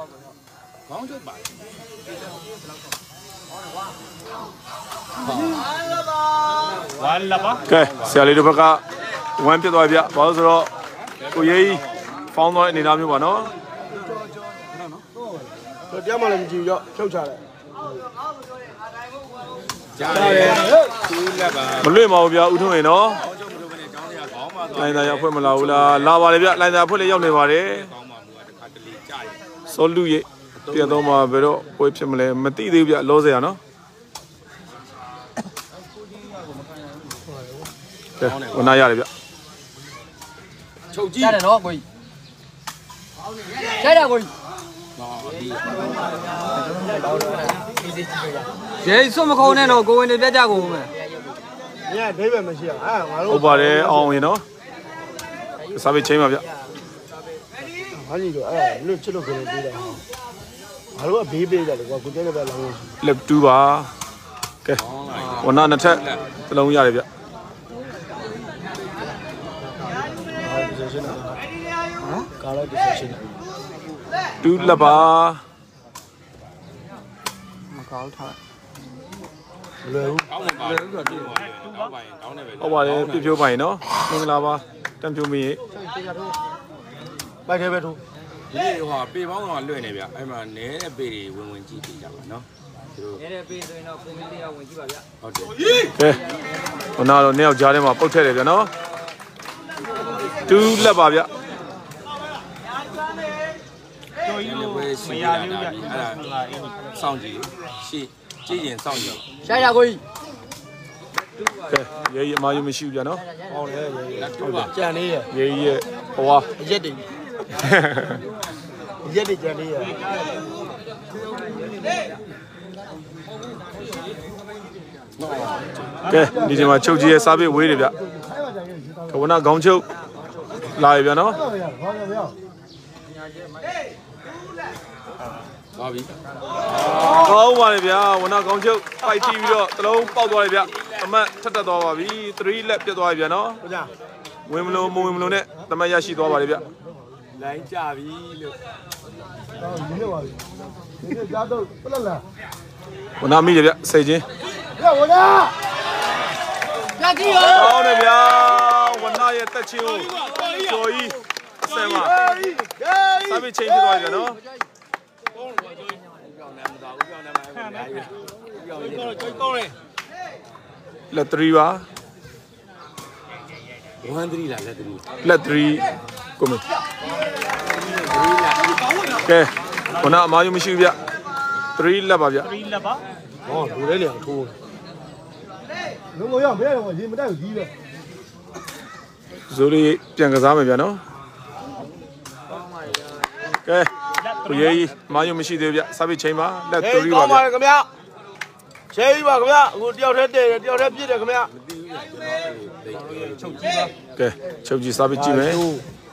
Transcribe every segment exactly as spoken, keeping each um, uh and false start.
ခေါင်းချုပ်ပါဝါလာပါကဲဆရာလေးတို့ဘက်ကဝမ်းပြတ်သွားပြဘာလို့ဆိုတော့ကိုရေးဖောင်းသွားတဲ့အနေအထားမျိုးပါနော်တရားမှလည်းမကြည့်ရောဖြုတ်ချတယ်ကြားတယ်မလွင့်ပါဘူးဗျာဦးထွန်းရင်နော်လိုင်းသားရောက်ဖွဲ့မလာဘူးလားလာပါလေဗျလိုင်းသားဖွဲ့လေးရောက်နေပါတယ်စောလူရဲ့ပြတ်တော့မှာဘယ်တော့ပွဲဖြစ်မလဲမသိသေးဘူးဗျလောစရာနော်ကဲဝန်နာရတယ်ဗျချုပ်ကြည့်ရတယ်နော်ကိုကြီးရိုက်တာကိုကြီးရေစွတ်မခုံနဲ့တော့ကိုဝင်တွေပြတ်ကြကုန်မယ်ညဒိဗယ်မရှိအောင်အဲငါတို့ဟုတ်ပါတယ်အောင်ရင်နော်စားပြီးချိန်ပါဗျဘာကြီးတော့အဲလွတ်ချစ်လို့ခလို့ပြေးတယ်ငါတို့ကဘေးပေးကြတယ်ကွာကိုကျဲလည်းပဲလောင်းလို့လက်တူပါကဲဝနာနှစ်ထပ်တစ်လုံးရတယ်ဗျကာလာဒီဆက်ရှင်တူလက်ပါမကောင်းထားလွယ်ဘူးကောင်းမှာပါလွယ်ဘူးဆိုတော့တူပါတောင်းပါရင်တောင်းနေပဲဟုတ်ပါတယ်ပြပြိုးပါရင်နော်မင်္ဂလာပါတန်ပြိုးမင်းရေပိုက်ခဲပဲထိုးဒီနေ့ဟိုဟာပေပေါင်းတော့လွင့်နေဗျအဲ့မှာနဲတဲ့ပေတွေဝင်ဝင်ကြည့်ကြကြပါနော်သူတို့နဲတဲ့ပေဆိုရင်တော့ကွန်မတီကဝင်ကြည့်ပါဗျဟုတ်တယ်ကဲခုနကတော့နှစ်ယောက်ကြားထဲမှာပုတ်ထက်တယ်ဗျနော်တူလက်ပါဗျတော်ကြီးလို့မရဘူးဗျအဲ့ဒါစောင့်ကြည့်ရှေ့ကြည့်ရင်စောင့်ကြည့်ရှိုက်တာကိုကြီးကဲရေကြီးအမားယူမရှိဘူးဗျနော်ဟောတယ်ရေကြီးကြံနေရရေကြီးရဲ့ဘဝရက်တွေရက်တွေကြံနေရကဲဒီချိန်မှာချုပ်ကြီးရဲ့စားပေးဝေးတယ်ဗျကဝနာခေါင်းချုပ်လာပြီဗျနော်ပါပြီကောင်းပါလေဗျာဝနာကောင်းချုပ်ပိုက်တီးပြီးတော့တလုံးပေါက်သွားတယ်ဗျအမတ်ထက်တက်သွားပါပြီသုံးလက်ပြတ်သွားပြီဗျနော်ဝင်မလို့မဝင်မလို့နဲ့တမတ်ရရှိသွားပါလေဗျလိုင်းကြပြီလို့ဟောဒီလိုပါပြီဒီနေ့ကြားတော့ပလက်လာဝနာမိတယ်ဗျစိတ်ချင်းဟဲ့ဝနာပြတ်ကြီးရောကောင်းတယ်ဗျာဝနာရဲ့တက်ချင်းကိုကျော်ကြီးအစမ်းပါစာပေချင်းပြသွားပြီဗျနော်လက်триပါဝမ်းтриလားလက်триလက်триကိုမကဲခုနအမားယူမရှိဘူးဗျтриလက်ပါဗျ триလက်ပါဟောလူလေးလေအောင်ထိုးလုံးမရမရတော့ရေမတိုက်ဘူးကြီးပဲဇိုးလေးပြန်ကစားမယ်ဗျနော်ကဲကိုရေးအမားယူမရှိသေးဘူးဗျစာပေချင်းပါလက်триပါဗျခင်ဗျာချေးပါခင်ဗျာအခုတယောက်တည်းတည့်တယ်တယောက်တည်းပြည့်တယ်ခင်ဗျာချုပ်ကြည့်ပါကဲချုပ်ကြည့်စားပြီးကြည့်မယ်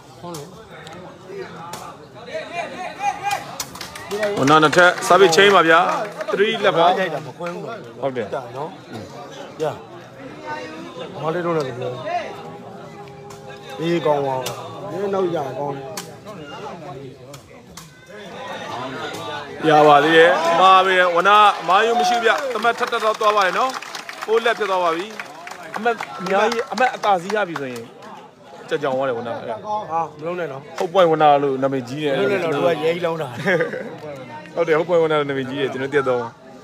ဝနာနှစ်ထက်စားပြီးချင်းပါဗျာтриလက်ပါရိုက်တာမခွဲဘူးဟုတ်တယ်နော်ရမော်လေးတို့လည်းပြောအေးကောင်းပါဒီနောက်ရကောင်းရပါသေးရဲ့မာပဲဝနာမာယူမရှိဗျတမတ်ထက်တက်တော့သွားပါတယ်နော်ဟိုးလက်ဖြစ်သွားပါပြီအမတ်အများကြီးအမတ်အသာစီးရပြီဆိုရင်ကြကြောင်သွားတယ်ဝနာဟာမလုံးနဲ့နော်ဟုတ်ပွင့်ဝနာလို့နာမည်ကြီးတယ်မလုံးနဲ့တော့သူကရဲကြီးလောင်းတာဟုတ်တယ်ဟုတ်ပွင့်ဝနာလို့နာမည်ကြီးတယ်ကျွန်တော်တက်တော့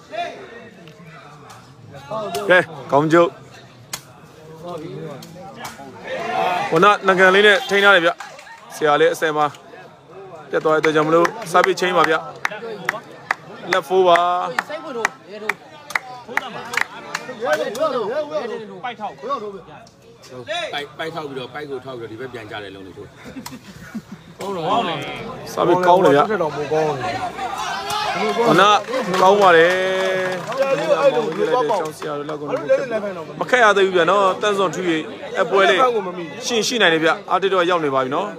ကဲကောင်းကျုပ်ဝနာငကန်လေးနဲ့ထိန်းထားတယ်ဗျဆရာလေးအစင်ပါပြတ်သွားတဲ့ကြောင့်မလို့စားပြီးချင်းပါဗျလက်ဖိုးပါစိတ်ဖို့တို့ရဲတို့ထိုးတာမှာရဲတို့ရဲတို့ရဲတို့ပိုက်ထောက်ဘယ်တော့တို့ပိုက်ပိုက်ထောက်ပြီးတော့ပိုက်ကိုထောက်ပြီးတော့ဒီဘက်ပြန်ကြတယ်လုံးလေးထိုးကောင်းတော့လေစားပြီးကောင်းတယ်ဗျတော့မကောင်းဘူးခဏကောင်းပါတယ်အဲ့လိုမျိုးပေါ့ဆရာတို့လောက်ကတော့မခက်ရသေးဘူးဗျနော်တန်းစွန်ထူးအပွဲလေးရှင်းရှိနိုင်တယ်ဗျအာတစ်တော့ရောက်နေပါပြီနော်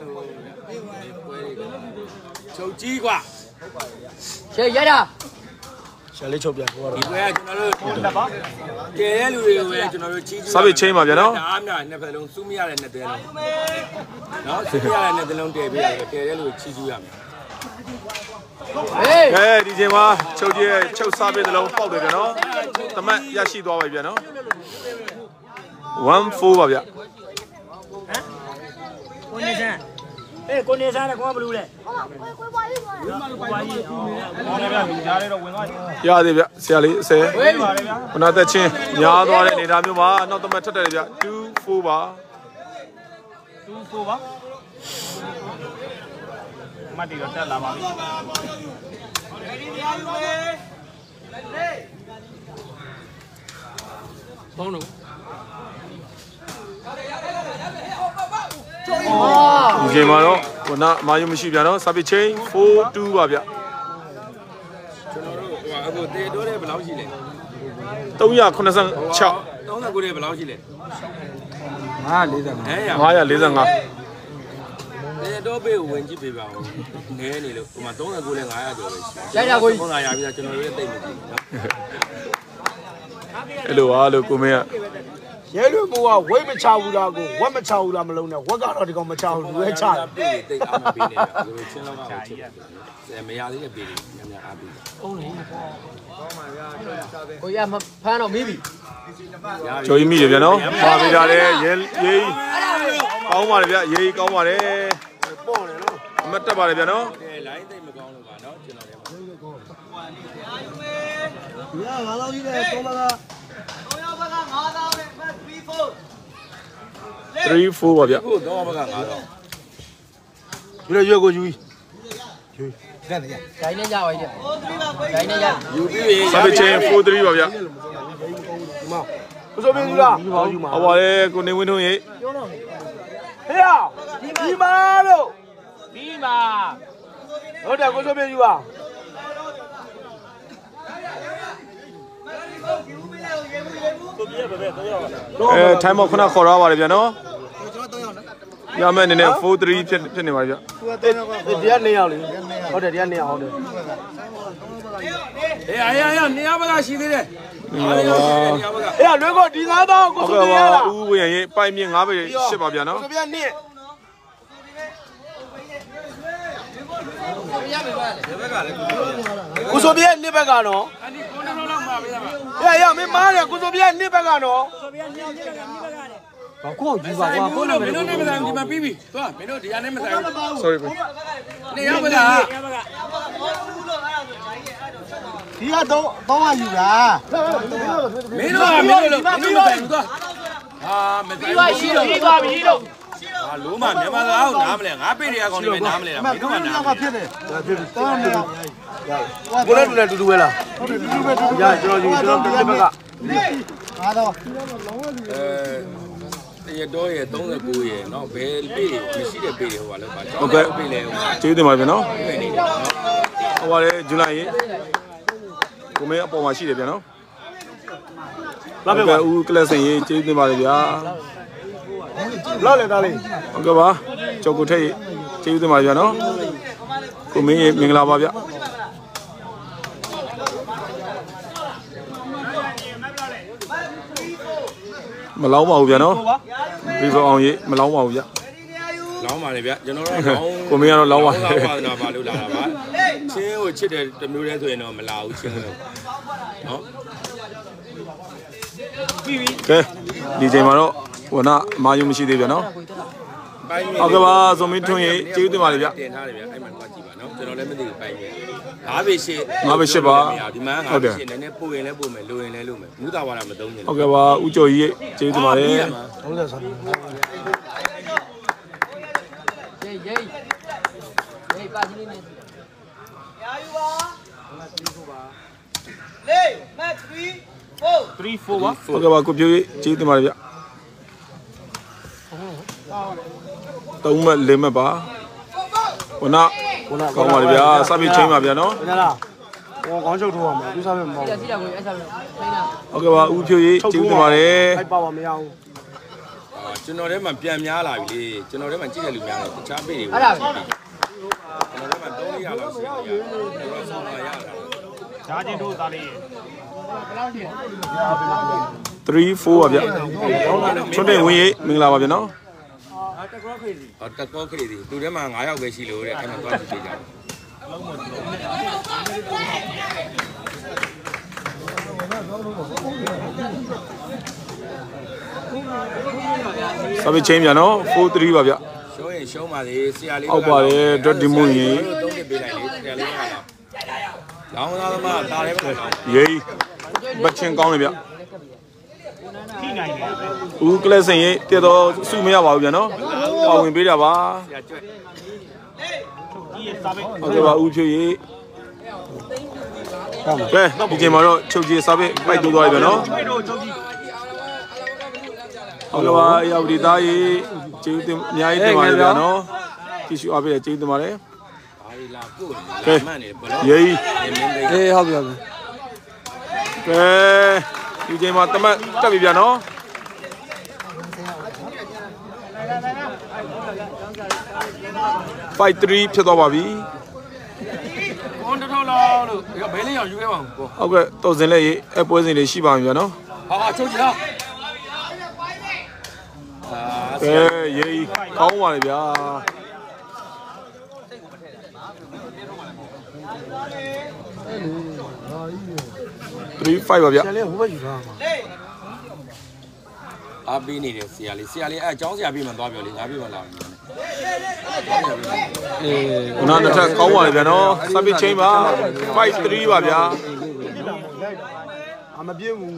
ချုပ်ကြီးကွာရှေ့ရတာရှာလေးချုပ်ပြန်ဟိုကတော့ဒီပွဲကကျွန်တော်တို့လက်ပါကဲတဲ့လူတွေကိုပဲကျွန်တော်တို့ချီးကျူးစားပြီးချင်းပါဗျာနော်အားများနှစ်ဖက်လုံးစူးမရတဲ့နှစ်တဲလုံးနော်စူးမရတဲ့နှစ်တဲလုံးတည်ပေးရတယ်ကဲတဲ့လူကိုချီးကျူးရမယ်အဲဒီချိန်မှာချုပ်ကြီးရဲ့ချုပ်စားပေးသလုံးပေါက်တယ်ဗျနော်တမတ်ရရှိသွားပါပြီဗျနော်one four ပါဗျကိုနေစမ်းအေးကိုနေစမ်းလည်းကိုကဘလူးလဲကိုပွားကြီးပွားကြီးဟောတယ်ဗျလူကြားလေးတော့ဝင်သွားပြီရသေးဗျဆရာလေးအစဲခုနသက်ချင်းညားသွားတဲ့အနေအထားမျိုးပါနောက်တမတ်ထက်တယ်ဗျtwo fourပါ two fourပါမတ်တီတော့တက်လာပါပြီဘောင်းတော့ဒီချိန်မှာတော့ခုနမာယုံမရှိပြန်တော့ service chain four two ပါဗျကျွန်တော်တို့ဟိုအခုတေတိုးတဲ့ဘယ်လောက်ရှိလဲ three eighty-six သုံး十九တဲ့ဘယ်လောက်ရှိလဲ five forty-five တေတိုးပေးဝင်ကြည့်ပေးပါဦးနည်းနေလို့ဟိုမှာသုံး十九နဲ့five hundကျော်ပဲရှိရိုက်တာကိုသုံးရရပြီကျွန်တော်တို့ရဲ့တိတ်မကြည့်နော်အဲ့လိုအားလို့ကိုမင်းကရဲလူကဝိတ်မချဘူးလားကိုဝက်မချဘူးလားမလုံးနဲ့ဝက်ကတော့ဒီကောင်မချဘူးလူရဲ့ချတယ်ပြေးတိတ်အားမပေးနေတာဆိုတော့ချင်းလောက်ကချစ်တယ်မရသေးတဲ့ပေးတယ်ညံ့အားပေးဟုတ်လေကိုရမဖမ်းတော့မိပြီဂျိုးကြီးမိတယ်ဗျနော်ပါပေးတာလေရဲရေးကောင်းပါလေဗျရေးကောင်းပါလေပေါ့တယ်နော်အမတ်တက်ပါလေဗျနော်ကဲ line တိတ်မကောင်းလို့ပါနော်ကျွန်တော်လည်းရငါလောက်ကြီးတယ်သုံးပါက three four ပါဗျကိုတော့ဘက်ကfiveတော့ယူရရွကိုယူယူတက်တယ်။ဂျိုင်းနဲ့ရပါရဲ့။ဂျိုင်းနဲ့ရယူပြီးပြီ။ service chain four three ပါဗျဒီမှာကိုစိုးမင်းယူလားဟုတ်ပါလေကိုနေဝင်းထွန်းရေပြောတော့ဟေးဒီမှာလို့ဒီမှာဟုတ်တယ်ကိုစိုးမင်းယူပါအဲ time ခုနခေါ်ရပါတယ်ဗျနော်ရမယ်အနေနဲ့four threeဖြစ်ဖြစ်နေပါဗျဒီကနေရောက်လေဟုတ်တယ်ဒီကနေရောက်ဟုတ်တယ်အေးအေးအေးနေရာဘက်ကရှိသေးတယ်အေးလွဲကိုဒီသားတော့ကိုစိုးမင်းရလားဦးဝင်းရေပိုင်မြင့်fiveပဲရှစ်ပါဗျနော်ကိုစိုးမင်းနှစ်ကိုစိုးမင်းနှစ်ဘက်ကတော့အဲ့ဒီကိုလုံးလောက်မှာပဲဗျရရမင်းမားတယ်ကိုစိုးမင်းနှစ်ဘက်ကတော့ကိုစိုးမင်းနှစ်နှစ်ဘက်ကနှစ်ဘက်ကတဲ့ဘာကိုယူပါကွာကိုလုံးမင်းတို့နဲ့မဆိုင်ဒီမှာပြီးပြီသွားမင်းတို့ဒီရနဲ့မဆိုင် sorry နေရာဘက်ကဒီကတော့တော့ယူတာမင်းတို့ကမင်းတို့မင်းတို့မဆိုင်ဘူးသွားဟာမဆိုင်ဘူးရှိတော့ပြီးသွားပြီလို့ဟာလုံးမမြန်မာသားကိုနားမလဲငါပေးတွေကကောင်းနေမယ်နားမလဲတာမင်းတို့ကနားမဖြစ်တယ်ဖြစ်ပြီတောင်းနေကိုလည်းတူတယ်တူတူပဲလားဟုတ်တယ်တူတူပဲတူတူရကျွန်တော်ယူကျွန်တော်တစ်ဘက်ကငါတော့အဲတရတော့ရthirty-nineရနော်ဘယ်ပေးမရှိတဲ့ပေးတွေဟိုပါလို့ပါဟုတ်ကဲ့ပေးလဲဟိုကျေးဇူးတင်ပါတယ်ဗျနော်ဟိုပါလေဇူလိုင်ရေကိုမေအပေါ်မှာရှိတယ်ဗျနော်လာပဲဦးကလပ်စင်ရေကျေးဇူးတင်ပါတယ်ဗျာလာလေသားလေးဟုတ်ကဲ့ပါကြောက်ကိုထက်ရေကျေးဇူးတင်ပါတယ်ဗျာနော်ကိုမင်းရေမင်္ဂလာပါဗျမလောင်းပါဘူးဗျာနော်ဒီဘောအောင်ရေမလောင်းပါဘူးဗျလောင်းပါလေဗျကျွန်တော်တို့လောင်းကိုမင်းကတော့လောင်းပါလေပါနာပါလို့လာတာပါချင်းကိုချစ်တယ်တမျိုးတည်းဆိုရင်တော့မလာဘူးချင်းလို့နော်ပြီးပြီကဲဒီချိန်မှာတော့ဟိုနာအမားယုံမရှိသေးဗျာနော်ဟုတ်ကဲ့ပါဇုံမင်းထွန်းရေကျေးဇူးတင်ပါတယ်ဗျတင်ထားတယ်ဗျအဲ့မှာတော့ကြည့်ပါနော်ကျွန်တော်လည်းမသိဘူးပိုင်ရဲ့၅ပေရှိ၅ပေရှိပါဒီမှာ၅ပေရှိနည်းနည်းပို့ရင်လည်းပို့မယ်လိုရင်လည်းလိုမယ်မူးတာဝါတာမသုံးချင်ဟုတ်ကဲ့ပါဦးကျော်ကြီးကျေးဇူးတင်ပါတယ်ဟုတ်တယ်ဆရာရေးရေးရေးပါချင်းနေရာယူပါလေးမတ်three four three fourပါဟုတ်ကဲ့ပါကိုပြိုးကြီးကျေးဇူးတင်ပါတယ်ဗျသုံးမလေးမပါခုနကောင်းပါလေဗျာစပစ်ချင်းပါဗျာနော်ဟုတ်လားဟောကောင်းချုပ်ထိုးအောင်သူစားမယ်မဟုတ်ဘူးစီတာကိုအဲ့စားမယ်ထိုင်းတာဟုတ်ကဲ့ပါဦးဖြိုးကြီးကျေးဇူးတင်ပါတယ်အဲ့ပါပါမရဘူးအာကျွန်တော်ထဲမှာပြန်များလာပြီလေကျွန်တော်ထဲမှာကြည့်တဲ့လူများတယ်တခြားပေးတွေအဲ့ဒါပဲကျွန်တော်ထဲမှာthree hundredလောက်ရှိတယ်ကျွန်တော်ဆောင်းလာရတာဓာချင်းတို့သားလေးဘယ်လောက်ရှိလဲ three fourပါဗျချွတ်တဲ့ဝင်းရိပ်မင်္ဂလာပါဗျာနော်တက်ကောခရီးတက်ကောခရီးသူထဲမှာfiveယောက်ပဲရှိလို့တဲ့အဲ့မှာသွားကြည့်ကြတယ်စာပေချင်းပြန်နော် four three ပါဗျရှုံးရင်ရှုံးပါလေဆရာလေးအောက်ပါတယ် dot demo ရေသုံးနှစ်ပေးလိုက်လေဆရာလေးကလောင်းသားသမားတာလည်းပဲရေးဘတ်ချင်းကောင်းတယ်ဗျထိနိုင်တယ်ဦးကလစ်စင်ရေးတည်တော့စုမရပါဘူးဗျနော်ပါဝင်ပေးတာပါဆရာကျွတ်ဒီရဲ့စာပေဟုတ်ကဲ့ပါဦးဖြူရေးကဲဒီချိန်မှာတော့ချုပ်ကြီးစာပေပိုက်တိုးသွားပြီဗျနော်ဖိတ်တော့ချုပ်ကြီးဟုတ်ကဲ့ပါရောက်ဒီသားရေးကျေးဇူးတင်အများကြီးတင်ပါတယ်ဗျနော်ကြည့်ရှုအားပေးတဲ့ကျေးဇူးတင်ပါတယ်ဘာလီလာကိုလာမှန်နေဘလောရေးမင်းသိအေးဟုတ်ပြီဟုတ်ပြီကဲဒီချိန်မှာတမတ်တက်ပြီဗျနော် five three ဖြစ်သွားပါပြီကွန်တထောလောက်လို့ဘယ်လေးအောင်ယူခဲ့ပါဦးကိုဟုတ်ကဲ့တော့စင်လက်ရေးအပွဲစဉ်တွေရှိပါပြီဗျနော်ဟာဟာချုပ်ကြည့်ဟာအာကဲရေးကောင်းပါလေဗျာ three five ပါဗျဆရာလေးဟိုဘက်ယူထားမှာအားပေးနေတယ်ဆရာလေးဆရာလေးအဲအကြောင်းဆရာပြီးမှသွားပြောလေငါပြီးမှလာမယ်အေးခုနတစ်ထပ်ကောင်းပါလေဗျာနော်စပစ်ချင်းပါ five three ပါဗျာအမပြေဘူး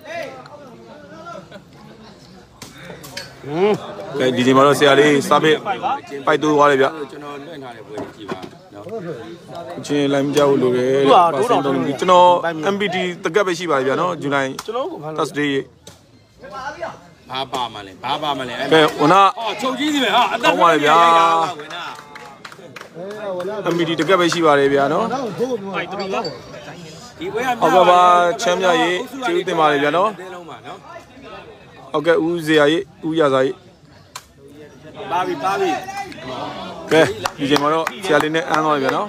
ကဲဒီချိန်မှာတော့ဆရာလေးစပစ်ပိုက်တိုးသွားလေဗျကျွန်တော်လွှင့်ထားတဲ့ပွဲကြည့်ပါနော်ချင်းလိုက်မကြောက်လို့လေကျွန်တော် M P T တကက်ပဲရှိပါလေဗျာနော်ဇူလိုင်ကျွန်တော်ကိုဖမ်း Thursday ဘာပါမလဲဘာပါမလဲကဲခုနအော်ချုပ်ကြီးစီပဲဟာအသက် M P T တကက်ပဲရှိပါလေဗျာနော်တော့ဘိုးဘိုးဖိုက်တူလားဒီပွဲကဟုတ်ကဲ့ပါချမ်းမြရေးကျေးဇူးတင်ပါတယ်ဗျာနော်တင်းလုံးပါနော်ဟုတ်ကဲ့ဦးဇေယျရေးဦးရစာရေးပါပြီပါပြီကဲဒီချိန်မှာတော့ဆရာလေးနဲ့အန်းသွားပြီဗျာနော်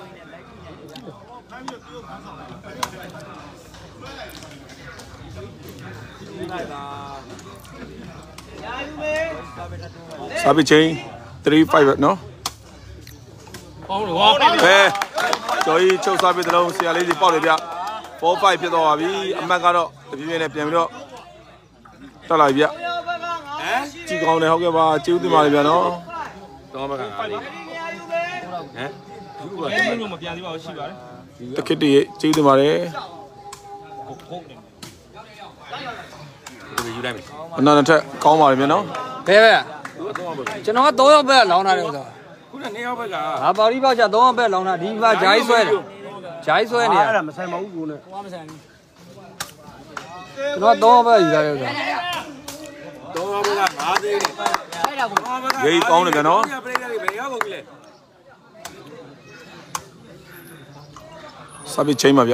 စာပစ်ချင်း three five နော်ပေါင်းလို့ဟောကဲကျော်ကြီးချုပ်စားပစ်တဲ့လုံးဆရာလေးစီပေါက်လေဗျ four five ဖြစ်သွားပါပြီအမှတ်ကတော့တပြည့်ပြည့်နဲ့ပြန်ပြီးတော့တက်လာပြီဗျဟမ်ကြည့်ကောင်းတယ်ဟုတ်ကဲ့ပါကျေးဇူးတင်ပါတယ်ဗျာနော်တော့မကန်ပါလေဟမ်ဒီလိုမပြန်သေးပါဘူးရှိပါတယ်တခစ်တည်းကျေးဇူးတင်ပါတယ်ဟုတ်ဟုတ်တယ်ဒီယူလိုက်မယ်အနာနဲ့ထက်ကောင်းပါတယ်ဗျာနော်ဘယ်ပဲကျွန်တော်ကသုံးယောက်ပဲလောင်းထားတယ်ဥစ္စာခုနနေရောက်ဘက်ကဟာပါရီပေါက်ချသုံးယောက်ပဲလောင်းထားဒီပါဂျိုင်းဆွဲတယ်ဂျိုင်းဆွဲနေရအဲ့ဒါမဆိုင်ပါဘူးကိုနဲ့ဘာမဆိုင်ဘူးကျွန်တော်သုံးယောက်ပဲယူထားတယ်ဥစ္စာတော့ဘက်ကငါးသိန်းနဲ့ရေးကောင်းတယ်ဗျာနော်ပြိတ္တတွေဘယ်ရောက်ကုန်ပြီလဲစာပစ်ချင်းပါဗျ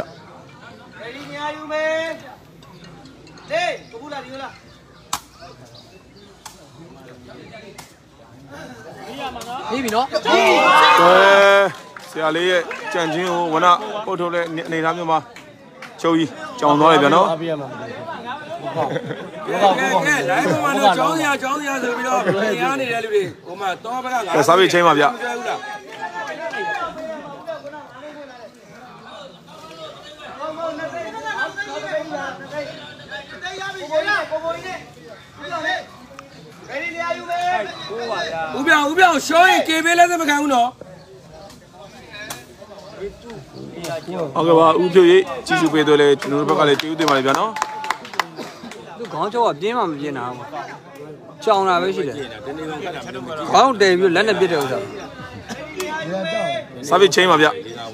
ပြီးပြီနော်ကဲဆရာလေးရဲ့ကြံချင်းကိုဝနပို့ထုတ်တဲ့အနေထားမျိုးမှာချုပ်ကြီးကြောင်သွားတယ်ဗျာနော်အားပေးရမှာမဟုတ်ကဲကဲလိုက်ပေါ်မှာတော့ចောင်းစရာចောင်းစရာဆိုပြီးတော့တရားနေတဲ့လူတွေဟိုမှာတော့ဘက်ကငါးကဲစာပစ်ချင်းပါဗျဦးပြောင်ဦးပြောင်ရှောရင်ကေပေးလဲသမခံဘူးနော်ဟုတ်ကဲ့ပါဦးဖြိုရေးကြီးစုပေးသွဲလဲကျွန်တော်တို့ဘက်ကလည်းကျေးဇူးတင်ပါတယ်ဗျာနော်သူခေါင်းချောကပြင်းမှမပြင်းတာဘူးကြောင်တာပဲရှိတယ်ဒီနေ့ကောင်ကတ်တာမလို့ခေါင်းတည်ပြီးလက်နဲ့ပြစ်တဲ့ဥစ္စာစာပစ်ချင်းပါဗျ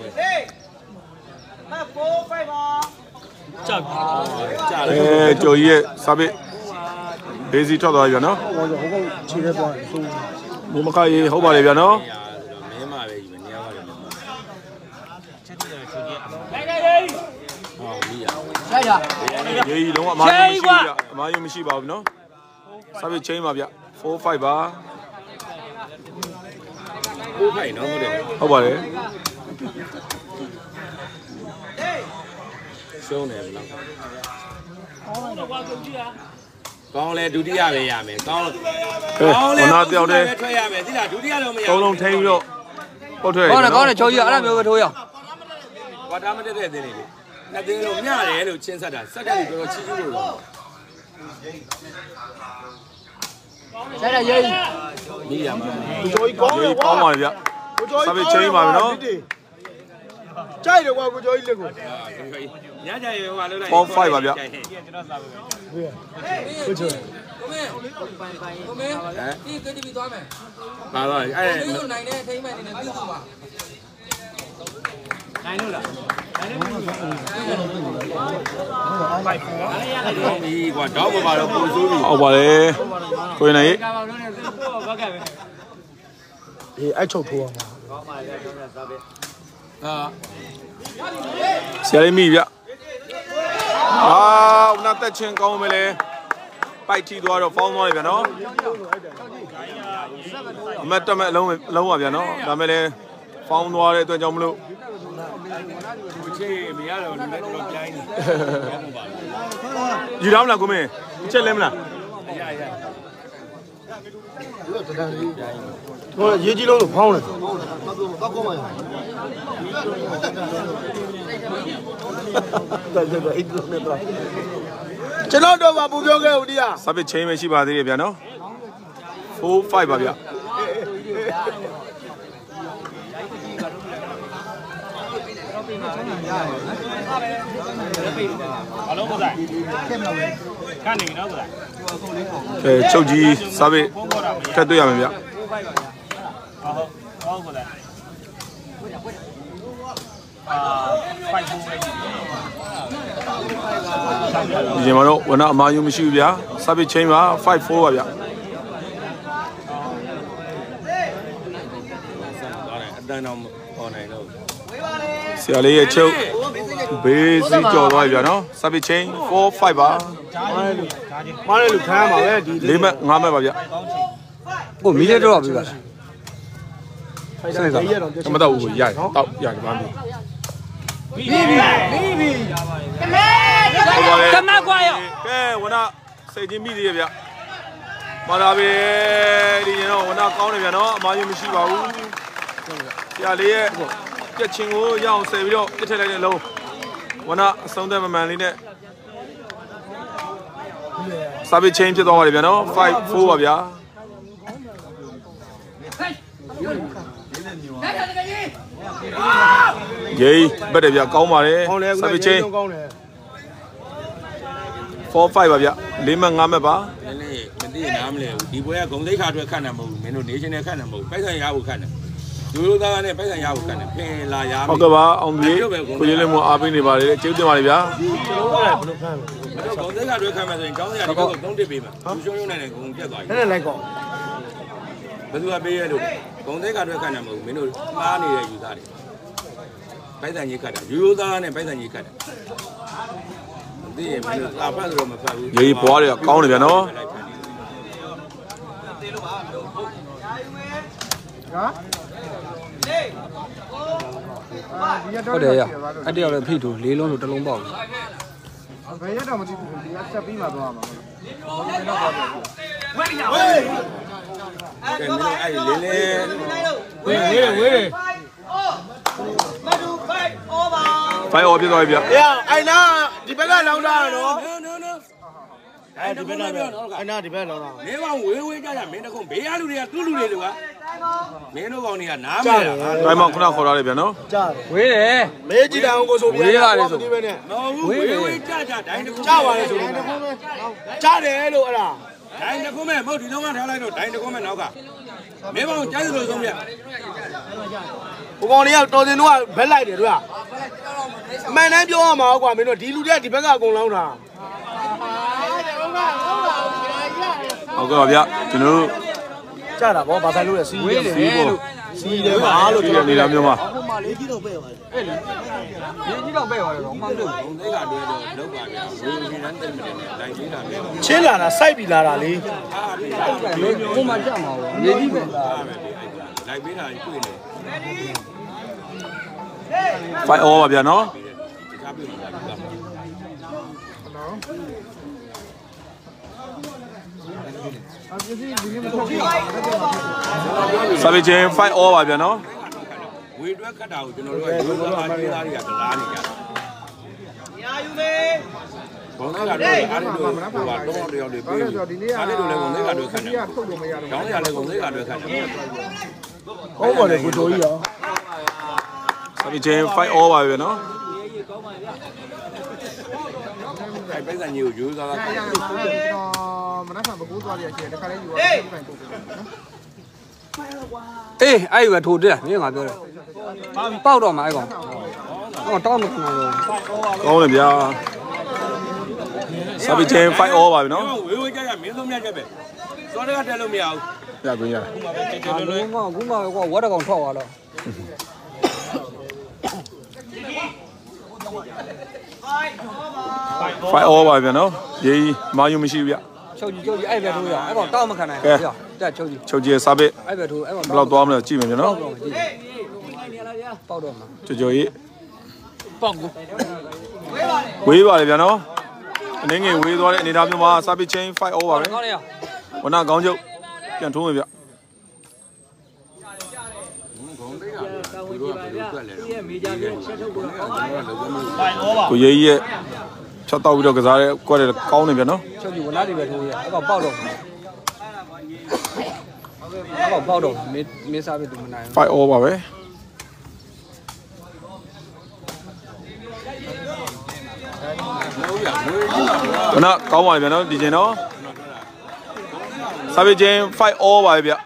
ကြောက်ပြီကြာလေအဲကျော်ကြီးရဲ့စာပစ်ဘေးစီထွက်သွားပြီဗျာနော်ဟိုကဟိုကခြေထဲသွားတယ်ဆိုဘုမခရေးဟုတ်ပါလေဗျာနော်ရာဆိုတော့မင်းမပဲကြီးပဲနေရာပါတယ်ဟောမီးရလိုက်တာရေးကြီးလုံးဝအမားယုံမရှိဘူးဗျအမားယုံမရှိပါဘူးနော်စာပစ်ချင်းပါဗျ four five ပါဘိုးဖိုင်နော်ဟုတ်တယ်ဟုတ်ပါတယ်ရှုံးတယ်ဘယ်လောက်ကောင်းလဲဒုတိယပဲရမယ်ကောင်းကဲဝနာတယောက်တည်းထွက်ရမယ်သိလားဒုတိယတော့မရသုံးလုံးထိန်းပြီးတော့ပုတ်ထွက်ရကောင်းတယ်ကောင်းတယ်ချောကြီးအဲ့ဒါမျိုးပဲထိုးရအောင်ဝါတာမတက်တဲ့တင်းလေးလေနှစ်တင်းလုံးမျှတယ်လို့ချင်းဆက်တာစက်တက်ပြီးတော့ချီးကျူးလို့ Đây là gì? Đi làm Cô chơi có Dây con ngoài vậy. Sao bị chơi mà nó? Chơi được qua cô chơi được rồi. nhá chơi qua nữa này. Con phai vào vậy. Cô chơi. Đi cái đi bị toán mày. Bà rồi, ai Cái này này thấy mày này tiêu thụ à? Này nữa là. đi quả chó của bà đâu cô chú Ồ bà đấy. Quên này. Thì ai chọc thua à Xe lấy mì vậy. À, ông ta tết chuyện con mày lên. Bay chi đua rồi phong nói vậy nó. Mẹ ta mẹ lâu lâu à vậy nó. Ta mẹ lên phong nói đấy tôi trong luôn. Gì đó là của mình. Chết lên là. Thôi gì chỉ luôn được phong này. Cho nó đâu mà bù vô cái đi à? Sao bị chơi mấy chi bà thế vậy nó? Four five bà vậy. Alo cô giải. Can này nó cô giải. Cái châu gì sao bị cái tôi làm vậy? Ờ, ờ cô giải. Ờ, phải bù này. Gì mà nó, nó mà dùng mấy vậy? Sao bị chơi mà five four bà vậy? đây nào con này đâu Xe lấy châu bê gì cho rồi vậy nó? Sao bị chơi four five bà? Má này lục khai mà vậy đi. Lấy mẹ ngắm mẹ bà vậy? Ủa mỹ lên đâu vậy? Sao vậy? Cái mà tao dài, tao dài cái bao nhiêu? Cầm má qua yo. Cáiวันน่ะ xây dựng mì gì vậy? Mà là về đi nó,วันน่ะ cao này vậy nó, mà dùngမရှိပါဘူး။ ရလေးရဲ့ပြက်ချင်းကိုရအောင်ဆယ်ပြီးတော့ပြစ်ထည့်လိုက်တဲ့လုံးဝနအဆုံးသက်မမှန်လေးနဲ့စာပေချင်းဖြစ်သွားပါတယ်ဗျာနော်five fourပါဗျာရေးဘက်တယ်ဗျာကောင်းပါတယ်စာပေချင်းfour fiveပါဗျာလေးမှတ်ငါးမှတ်ပါနည်းနည်းမသိနားမလဲဘူးဒီပွဲကဂုံသိက္ခာအတွက်ခတ်တာမဟုတ်ဘူးမင်းတို့နေချင်းနဲ့ခတ်တာမဟုတ်ဘူးပိုက်ဆံရဖို့ခတ်တာလူလူသားသားနဲ့ပိုက်ဆံရဖို့ခတ်တာဖင်လာရမယ်ဟုတ်ကဲ့ပါအောင်ပြေကိုရင်းလေးမအားပေးနေပါတယ်ကျေးဇူးတင်ပါတယ်ဗျာကျွန်တော်ဘယ်လိုဖမ်းလဲဂုံသိက္ခာအတွက်ခတ်မှဆိုရင်ကျောင်းရဒီဘက်ကိုသုံးတစ်ပေးမှာလူရှုံးရုံးနိုင်တယ်ဂုံပြတ်သွားပြီနည်းနည်းလိုက်ကောဘယ်သူကပေးရလို့ဂုံသိက္ခာအတွက်ခတ်တာမဟုတ်ဘူးမင်းတို့မှားနေတဲ့ယူသားတွေပိုက်ဆံကြီးခတ်တာရိုးရိုးသားသားနဲ့ပိုက်ဆံကြီးခတ်တာသိရင်မင်းတို့အဖတ်ဆိုတော့မဖတ်ဘူးရေးပွားတွေကကောင်းတယ်ဗျာနော်ဟုတ်တယ်ရအဲ့တယောက်လည်းဖိတူလေးလုံးလို့တစ်လုံးပေါက်ဘယ်ရတော့မသိဘူးဒီကချက်ပြီးမှသွားမှာကဲမင်းတို့အဲ့လင်းလေးဝေးဝေးဝေး five all ဖြစ်သွားပြီဗျာအေးအိုင်နာဒီဘက်ကလောင်းတာနော်နော်နော်နော်အဲ့ဒီဘက်ကလောင်းအိုင်နာဒီဘက်လောင်းတာမင်းကဝေးဝေးကြကြမင်းတကုံဘေးရလူတွေကသူ့လူတွေလူကမင်းတို့ကောင်တွေကနားမလဲတာတိုင်းမှာခုနခေါ်ထားတယ်ဗျာနော်ကြားတယ်ဝေးတယ်မေးကြည့်တယ်အောင်ကိုဆိုပြန်မသိပဲနဲ့မဟုတ်ဘူးဝေးဝေးကြကြဒိုင်းတကုံကြားပါလေဆိုရင်ကြားတယ်လို့အဲ့ဒါဒိုင်းတကုံမဲ့မဟုတ်ဒီလုံးကထားလိုက်တော့ဒိုင်းတကုံမဲ့နောက်ကမင်းကောင်ကြားသလိုဆုံးပြဘုံကောင်တွေကတော်စင်တို့ကဘက်လိုက်တယ်တို့ကအမှန်တမ်းပြောရမှာကွာမင်းတို့ဒီလူတွေကဒီဘက်ကအကုန်လောင်းတာဟုတ်ကဲ့ပါဗျာကျွန်တော်တို့ကြားတာဗောဘာဆိုင်လို့လဲစီးဝေးတယ်စီးဖို့စီးတယ်ပါလို့ဒီကျွန်တော်နေရာမျိုးမှာရေးကြီးတော့ပဲသွားတယ်တော့မှမလုပ်ဂုံသိက္ခာတွေတော့လောက်ပါဗျာဝေးဝေးတန်းတိတ်မတယ်နဲ့ဒိုင်းကြီးတာမျိုးချင်းလာတာစိုက်ပြီးလာတာလေအားပြီးတာဘူးကိုမှကြမှာဘူးရေးကြီးပဲအားပဲဒီလိုက်ပေးတာကြီးတွေ့နေ five all ပါဗျာနော်ဒီကားပြမှာဒီကားစာပေချင်းfive all ပါဗျာနော်ဝေတွက်ခတ်တာကိုကျွန်တော်တို့ကရိုးသားသားလေးသားတွေကကလားနေကြတယ်ဘုံသားကတော့အားလုံးတို့ဟိုကတော့တယောက်တွေပေးတယ်အားလုံးတို့လည်းဘုံသေးကတော့ခက်တယ်ထုတ်လို့မရတော့ကျောင်းရလည်းဘုံသေးကတော့ခက်တယ်ဟုတ်ပါတယ်ကိုတော်ကြီးရောစာပေချင်း five all ပါပဲနော်အဲ့ပိတ်စံကြီးကိုယူသွားတာကျွန်တော်မနက်ဖြန်မကူးသွားရရှိတယ်တခါလေးယူရအောင်ပြန်ပို့ပေးမယ်နော်အေးအဲ့ဒီပဲထိုးတက်မင်းငါပြောတယ်ပေါက်တော့မှာအဲ့ကောင်ဟောတောင်းမခံတော့ကောင်းတယ်ဗျာစာပေချင်း five all ပါပဲနော်ဝေးဝေးကြရမင်းသုံးမြတ်ချက်ပဲစောတကတက်လို့မရဘူးပြကွင်းရတယ်အခုမှအခုမှကွာဝတ်တကောင်ထောက်သွားတော့ five all ပါဗျာနော်ရေးမာယူမရှိဘူးဗျချုပ်ကြီးချုပ်ကြီးအဲ့ပဲထိုးရအဲ့ကောင်တောင်းမခံနိုင်ဘူးဗျတက်ချုပ်ကြီးချုပ်ကြီးစာပေအဲ့ပဲထိုးအဲ့ကောင်ဘယ်လောက်သွားမလဲကြည့်မယ်ဗျာနော်ပေါက်တော့မှာကြော်ကြော်ရေးပေါက်ကိုဝေးပါလေဗျာနော်အနေငယ်ဝေးသွားတဲ့အနေအထားမျိုးမှာစာပေချင်း five all ပါပဲဝနာကောင်းချုပ်ပြန်ထိုးမယ်ဗျကိုရေးရဲ့ဖြတ်တော့ပြီးတော့ကစားရဲကွက်တယ်ကောင်းနေဗျာနော်ချုပ်ကြီးဝနာတွေပဲထိုးရအဲ့ကောင်ပေါက်တော့အဲ့ကောင်ပေါက်တော့မင်းမင်းစားပြီးသူမနိုင်ဘူး five all ပါပဲဝနာကောင်းပါလေဗျာနော်ဒီချိန်နော်စာပေချင်း five all ပါပဲဗျ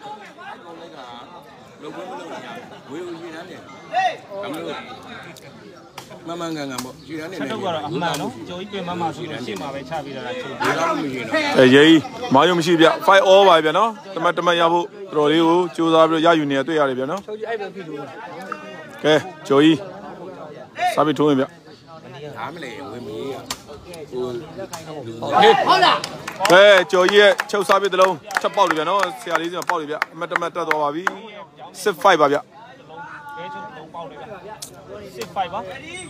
မမန်ကန်ကန်ပေါ့ရှည်တန်းနေတယ်ချက်တော့ကတော့အမှန်နော်ကျော်ကြီးပြင်မမဆိုလို့ရှေ့မှာပဲချပြီးတော့ချုပ်ဒီလောက်မရှိတော့အဲရေးမာယုံမရှိဗျ five all ပါဗျာနော်တမတ်တမတ်ရဖို့တော်တော်လေးကိုစူးစမ်းပြီးတော့ရယူနေရတွေ့ရတယ်ဗျာနော်ချုပ်ကြီးအဲ့ပဲဖြစ်လို့ကဲကျော်ကြီးစာပေထိုးရင်ဗျအားမလဲဝင်မေးရဟိုဟုတ်လားကဲကျော်ကြီးရဲ့ချုပ်စာပေတစ်လုံးချက်ပေါက်တယ်ဗျာနော်ဆရာလေးစီမှာပေါက်တယ်ဗျအမတ်တမတ်တက်သွားပါပြီ six five ပါဗျအဲချုပ်လုံးပေါက်တယ်ဗျsix five ပါ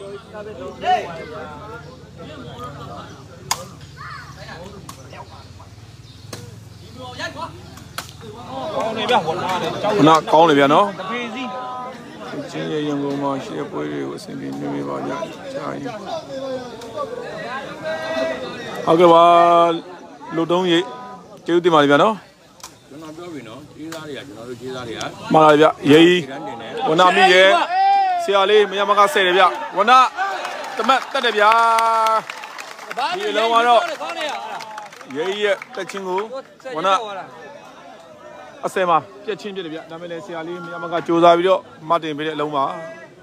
ကောင်းနေဗျဝနာတယ်ကျောင်းဝနာကောင်းနေဗျနော်တဖေးစီချင်းရရင်ကုန်မှာရှေ့ပွဲတွေကိုအစဉ်ပြေနေနေပါကြကြာရင်ဟုတ်ကဲ့ပါလူတုံးရိတ်ကျေးဇူးတင်ပါတယ်ဗျာနော်ကျွန်တော်ပြောပြီနော်ကြီးစားတွေကကျွန်တော်တို့ကြီးစားတွေကမှန်ပါဗျရေးဝနာမိရဲ့ဆရာလေးမရမကဆယ်တယ်ဗျဝနာတမတ်တက်တယ်ဗျာဒီလုံးကတော့ရေးရဲ့တက်ချင်းကိုဝနာအစဲမှာပြက်ချင်းပြတယ်ဗျဒါမဲ့လည်းဆရာလေးမရမကစူးစမ်းပြီးတော့မတင်ပေးတဲ့အလုံးပါ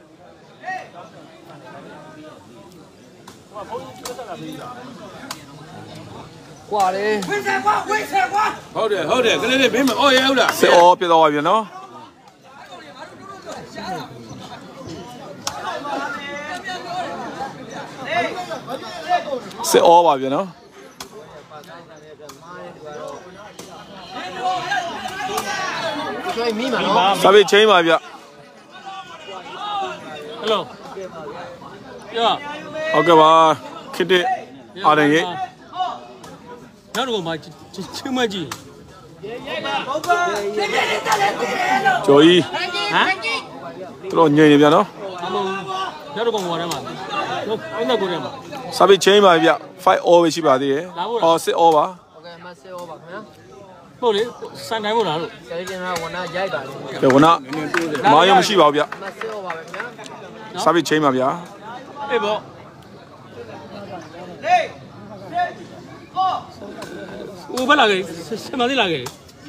ကွာလေဝိဆယ်ကွာဝိဆယ်ကွာဟုတ်တယ်ဟုတ်တယ်ကလေးလေးဘေးမှာအော်ရဲဟုတ်လားစေအော်ပြတော့ပါဗျနော်စေအော်ပါဗျနော်စာပေချင်းပါဗျဟယ်လိုရဟုတ်ကဲ့ပါခစ်တဲ့အားရရဲ့နောက်တော့မှချင်းမကြီးကျော်ကြီးဟမ်တော်ညင်နေဗျနော်နောက်တော့ကောင်ဝါထဲမှာအဲ့ဒါကိုထဲမှာစာပေချင်းပါဗျ five all ပဲရှိပါသေးတယ်ဟော six all ပါဟုတ်ကဲ့မ six all ပါခင်ဗျာဟုတ်လေစံတိုင်းမို့လားလို့ဆယ်ကျင်ကဝနာရိုက်ပါလေကဲဝနာမာယုံမရှိပါဘူးဗျမ six all ပါပဲခင်ဗျာစာပေချင်းပါဗျာအေးပေါ့ဦးဘလာကေစမသေးလာကေ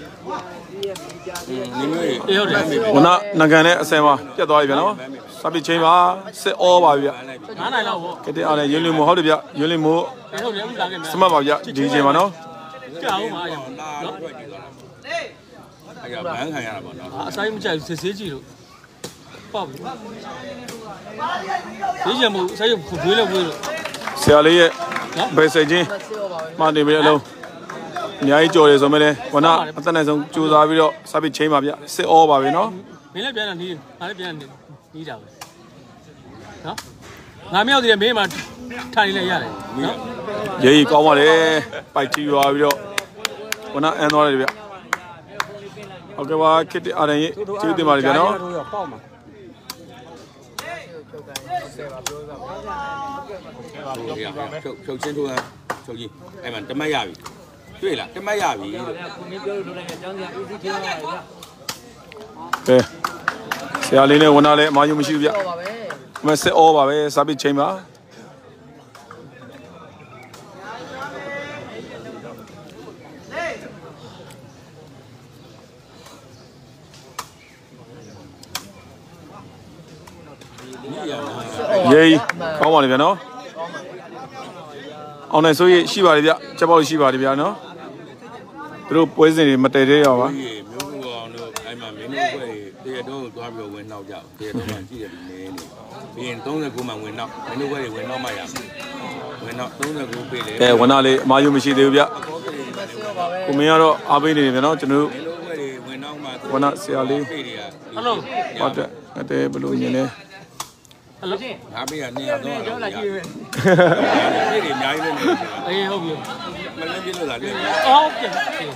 နေမျိုးရေအေးဟုတ်တယ်ဝနာနကန်နဲ့အစင်မှာပြတ်သွားပြီဗျနော်စာပေချင်းပါsix all ပါဗျနားနိုင်တော့ပေါ့ကဲတဲ့အားနဲ့ရင်းလင်းမို့ဟုတ်တယ်ဗျရင်းလင်းမို့အေးဟုတ်တယ်ဦးလာကေစမတ်ပါဗျဒီချိန်မှာနော်ကြောက်အောင်ပါအောင်နော်အဲ့ဒါဘန်းခံရတာပေါ့နော်အဆိုင်မကြိုက်စစ်ဆေးကြည့်လို့ပေါ့ဒီကျမို့ဆိုင်ကိုဝေးလို့ဝေးလို့ဆရာလေးရဲ့ဘယ်စိတ်ချင်းမှနေပြီအလုံးအများကြီးကြော်တယ်ဆိုမဲ့လေဝနာအသက်နဲ့ဆုံးကြိုးစားပြီးတော့စာပေချင်းပါဗျစစ်အောပါပြီနော်မင်းလည်းပြန်လာနီးငါလည်းပြန်နီးတာပဲနော်ငါမြောက်သေးတယ်မင်းမှထိုင်နေလဲရတယ်နော်ရေးကြီးကောင်းပါလေပိုက်တီရွာပြီးတော့ဝနာအန်သွားတယ်ဗျဟုတ်ကဲ့ပါခစ်တဲ့အားရရင်ကျေးဇူးတင်ပါတယ်ဗျနော်ပေါက်မှာချုပ်ချုပ်ချင်းထိုးတာချုပ်ကြီးအဲ့မှာတမတ်ရပြီတွေ့လားတမတ်ရပြီလို့ကိုမင်းပြောလို့လိုလိုက်တဲ့အကြောင်းတရားဦးစီးချင်းပါဗျာကဲဆရာလေးနဲ့ဝန်သားလေးအမှားယုံမရှိဘူးဗျမစစ်ဩပါပဲစာပစ်ချိန်ပါရေးကောင်းပါလေဗျာနော်အောင်နိုင်ဆိုရရှိပါလေဗျချက်ပေါက်ရှိပါလေဗျာနော်သူတို့ပွဲစဉ်တွေမတည်သေးရပါမျိုးမျိုးအောင်တို့အဲ့မှာမင်းတို့ဘက်တရတော့သွားပြီးဝင်နောက်ကြတရတော့မှကြည့်တယ်နေနေပြီးရင်သုံး၉မှဝင်နောက်မင်းတို့ဘက်တွေဝင်နောက်မှရဝင်နောက်သုံး၉ပေးလေအဲဝန်သားလေးအမှားယုံမရှိသေးဘူးဗျကိုမင်းကတော့အားပေးနေတယ်ဗျာနော်ကျွန်တော်တို့ဝင်နောက်မှဝန်သားဆရာလေးဟယ်လိုဟုတ်တယ်အဲ့ဒါဘယ်လိုမြင်လဲဟယ်လိုငါပေးရနေရတော့ပြောလာကြည့်ပဲပြည်တွေအများကြီးပဲနေအေးဟုတ်ပြီမလင်းပြလို့လားလေဟုတ်ကဲ့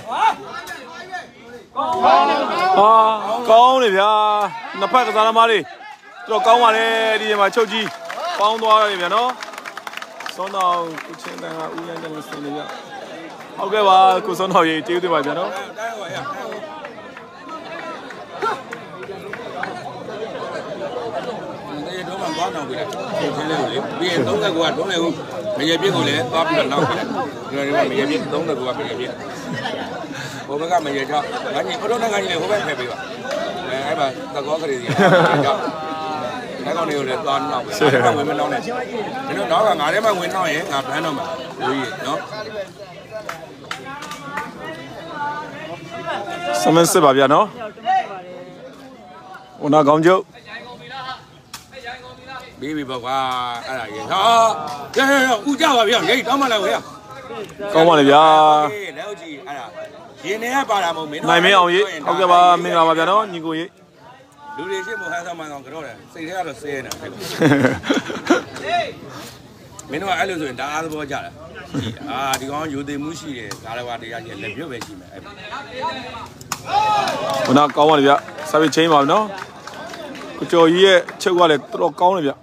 ဟာကောင်းတယ်ဗျာနှစ်ဖက်ကစားသမားတွေတော်ကောင်းပါလေဒီမှာချုပ်ကြီးပေါင်းသွားရတယ်ဗျာနော်စွန်းတော်ကိုချင်းတန်ကဦးရန်တယ်လို့စင်နေဗျဟုတ်ကဲ့ပါကိုစွန်းတော်ရေကျေးဇူးတင်ပါဗျာနော်တော့မှသွားနောက်ပြီလားရှင်းလဲလေပြီးရင်သုံး၉ကထုံးလေဦးမရေပြစ်ကိုလည်းသွားပြီးတော့နောက်ပြီလားဒီကနေ့မရေပြစ်သုံး၉ကမရေပြစ်ဟိုဘက်ကမရေချောက်ငါကြီးခရုံးနဲ့ငါကြီးလည်းဟိုဘက်ဖယ်ပေးပါအဲအဲ့မှာသကောကလေးကြီးချောက်လက်ကောင်တွေကိုလည်းသွားနောက်ပဲအဲ့မှာဝင်မနောက်နဲ့ဒီတော့နောက်ကငါထဲမှာဝင်နောက်ရင်ငါဘန်းတော့မှာလူကြီးနော်စမင်းစစ်ပါဗျာနော်ဝန်သားကောင်းကျုပ်ဘေးဘေးပေါ့ကွာအဲ့ဒါရေဟာရရရဦးကြပါဗျာရိတ်တောင်းမှလည်းဝေးရကောင်းပါလေဗျာအေးလက်ဦးကြီးအဲ့ဒါရင်ထဲကပါတာမဟုတ်မင်းနိုင်မင်းအောင်ရေးဟုတ်ကဲ့ပါမင်္ဂလာပါဗျာနော်ညီကိုရေးလူတွေရှိမို့ဟန်ဆောင်မှန်ကောင်ကြောတယ်စိတ်ထဲကတော့ဆဲနေတာမင်းတို့ကအဲ့လိုဆိုရင်ဒါအားသဘောကြတယ်အာဒီကောင်ယူသိမှုရှိတယ်ဒါလည်းပါတရားကြီးလက်ပြုတ်ပဲရှိမယ်အဲ့ဝန်သားကောင်းပါလေဗျာစာပေချင်းပါပြီနော်ကိုကျော်ကြီးရဲ့ချုပ်ကလည်းတော်တော်ကောင်းတယ်ဗျ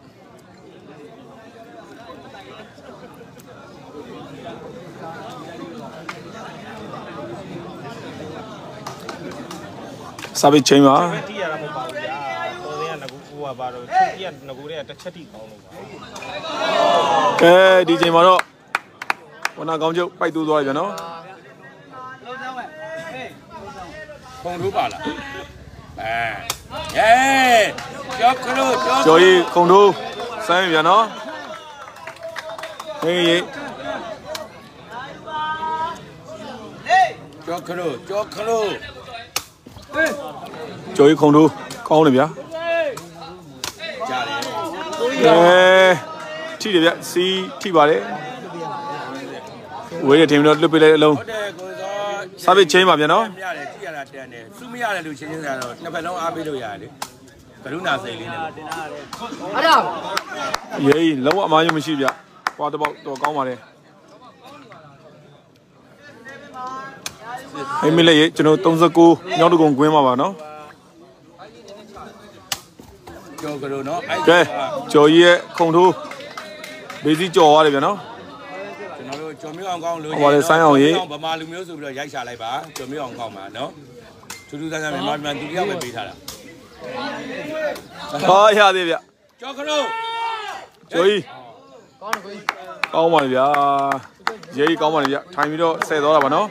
စာပေချင်းပါတီးရတာမဟုတ်ပါဘူးဗျာပေါ်သေးကငကူဟိုကပါတော့ချုပ်ကြီးကငကူတွေကတစ်ချက်ထိကောင်းလို့ပါကဲဒီချိန်မှာတော့ဝန်သားကောင်းချုပ်ပိုက်တူးသွားပြီဗျာနော်ပုံလို့ပါလားအဲယေကျော်ခလို့ကျော်ကြီးခုံတို့စမ်းပြန်နော်ဟေးရေးကျော်ခလို့ကျော်ခလို့ကျော်ကြီးခုံတို့ကောင်းတယ်ဗျာကြားတယ်အဲထိတယ်ဗျစီးထိပါတယ်ဝေးရထင်ပြီးတော့လွတ်ပေးလိုက်အလုံးဟုတ်တယ်ကိုစောစာပေချင်းပါဗျာနော်မရတယ်ကြည့်ရတာတန်တယ်စုမရတယ်လို့ချင်းချင်းဆိုတော့နှစ်ဖက်လုံးအားပေးလို့ရတယ်လေကရုဏာစိတ်လေးနဲ့တင်တာရတယ်အဲ့ဒါရေးလုံးဝအမှားယုံမရှိဗျပွားတော့တော့ကောင်းပါလေဟိမလေးကျွန်တော်သုံး၉ညောင်းတကုံကွင်းပါပါနော်ကျော်ကလို့နော်အဲ့ကဲကျော်ကြီးရဲ့ခုံထိုးဘေးစီကျော်သွားတယ်ဗျာနော်ကျွန်တော်တို့ကျော်မျိုးအောင်ကောင်းလို့ဟောလေဆိုင်းအောင်ရေးဗမာလူမျိုးဆိုပြီးတော့ရိုက်ချလိုက်ပါကျော်မျိုးအောင်ကောင်းပါနော်ထူးထူးဆန်းဆန်းမြန်မာပြည်သူတယောက်ပဲပေးထားတာဟောရသေးဗျကျော်ကလို့ကျော်ကြီးကောင်းတယ်ကိုကြီးကောင်းပါလေဗျာရေးကြီးကောင်းပါလေဗျထိုင်ပြီးတော့ဆဲသွားတာပါနော်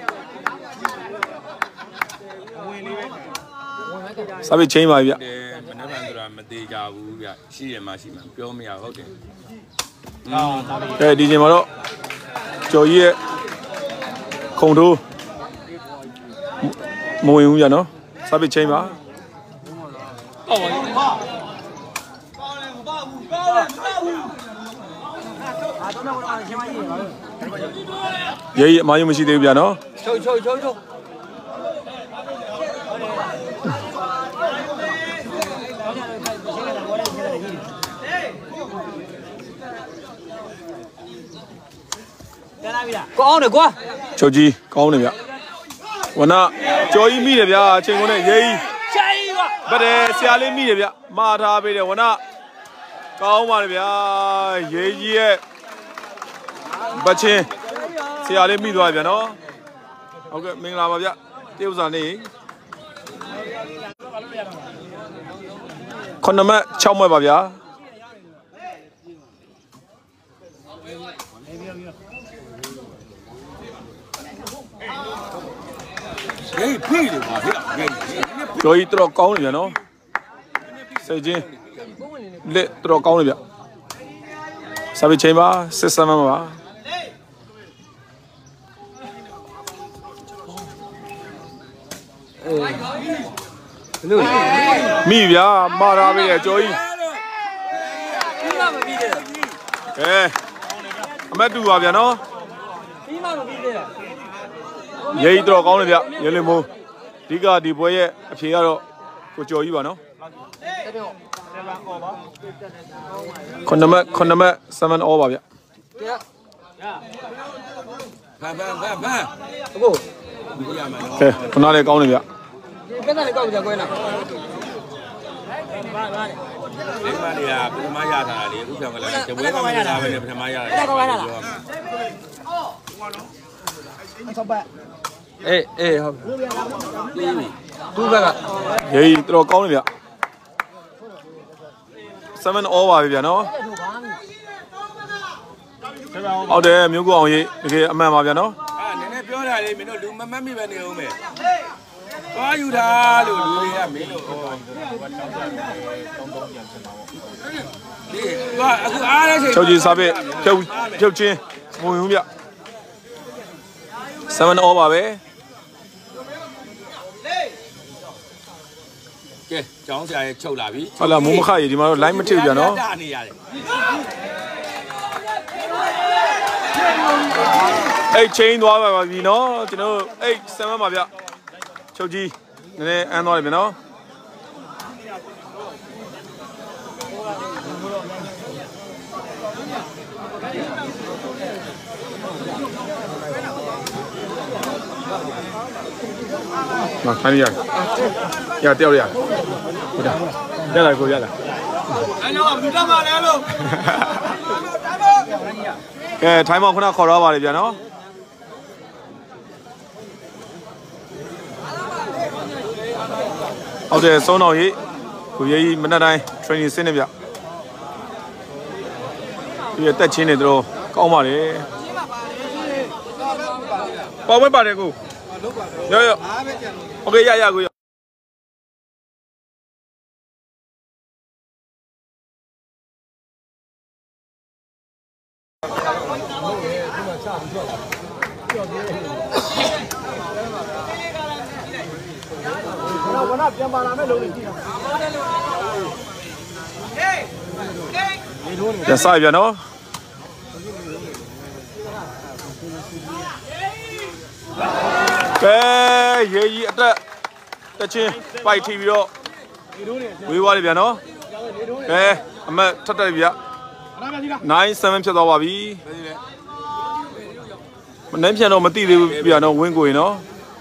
စာပေချင်းပါဗျမနေ့ကဆိုတာမသေးကြဘူးဗျရှိရမှရှိမှပြောမရဟုတ်တယ်အဲဒီချိန်မှာတော့ကျော်ကြီးရဲ့ခုံထိုးမဝင်ဘူးဗျနော်စာပေချင်းပါဟုတ်ပါဘူးကောင်းတယ်မပါဘူးကောင်းတယ်မပါဘူးအာတော့တော့အားချင်းမကြီးပါဘူးရေးအမှားယုံမရှိသေးဘူးဗျနော်ချုပ်ချုပ်ချုပ်ချုပ်ကောင်းတယ်ကွာချုပ်ကြီးကောင်းတယ်ဗျဝနကျော်ကြီးမိတယ်ဗျာအချိန်ကုန်နဲ့ရေးကြီးဗတ်တယ်ဆရာလေးမိတယ်ဗျမှားထားပေးတယ်ဝနကောင်းပါလေဗျာရေးကြီးရဲ့ဗတ်ချင်းဆရာလေးမိသွားပြန်နော်ဟုတ်ကဲ့မင်္ဂလာပါဗျတရုတ်စာနေခုနှစ်မှတ်၆မှတ်ပါဗျာဟေးဖိတယ်ပါဟေးကျော်ကြီးတော်ကောင်းနေဗျာနော်စိတ်ချင်းလက်တော်ကောင်းနေဗျစာပေချိန်ပါစစ်စမ်းမှာပါလို့မိဗျာမာရာပဲကျော်ကြီးပြီးမှမပြီးသေးတာကဲအမတ်တူပါဗျာနော်ပြီးမှမပြီးသေးတာရေကြီးတော်ကောင်းနေဗျရေလင်မိုးအဓိကဒီပွဲရဲ့အဖြေကတော့ကိုကျော်ကြီးပါနော်ခုနမခုနမseven all ပါဗျတရားဘာဘာဘာဘာအခုရမှာနော်ကဲခုနလည်းကောင်းနေဗျကဲတဲ့ကောက်ကြကွဲနာဒီမှာနေရာပထမရထားတာလေအခုပြောင်းကလည်းတပွဲကမရတာပဲနဲ့ပထမရတာအဲ့ဒါကောင်းလာလားဆောက်ပတ်အေးအေးဟုတ်သူ့ဘက်ကရေကြီးတော်ကောင်းနေဗျseven all ပါဗျာနော်ဟုတ်တယ်မြို့ကိုအောင်ရေးတကယ်အမှန်ပါဗျာနော်အာနည်းနည်းပြောတာလေမင်းတို့လူမမတ်မိပဲနေအောင်မယ်သွားယူတာလို့လူတွေကမင်းတို့ဒီသွားအခုအားရချိန်ချုပ်ကြီးစားပဲဖြုတ်ဖြုတ်ချင်းဝင်ဦးဗျseven all ပါပဲကဲကျောင်းဆရာရဲ့ချုပ်လာပြီဟုတ်လားမိုးမခရေဒီမှာတော့ line မထည့်ပြန်နော်တာနေရတယ်အဲ့ချင်းသွားပါပြီနော်ကျွန်တော်အဲ့sevenပါဗျချုပ်ကြီးနည်းနည်းအန်းသွားတယ်ဗျနော်မခိုင်းရရတယောက်ရဟုတ်တာရလာကိုရလာအဲ့တော့ဘူးတော့မလဲလို့ကဲထိုင်းမောင်ခုနခေါ်တော့ပါလေဗျာနော်ဟုတ်တယ်စုံတော်ကြီးကိုရေးကြီးမနက်တိုင်း training ဆင်းနေဗျဒီတက်ချင်းနေတော့ကောင်းပါလေပေါ်ဝဲပါတယ်ကိုရောရောโอเคရရကိုဝနပြန်ပါလာမဲ့လုံးနေကြည့်တာပြန်စားပြန်နော်ကဲရေကြီးအတက်တက်ချင်းပိုက်ထီပြီးတော့ဝေးသွားတယ်ဗျာနော်ကဲအမတ်ထက်တက်ဗျာnine sevenဖြစ်သွားပါပြီမနှမ်းပြန်တော့မသိသေးဘူးဗျာနော်ဝင်းကိုရင်နော်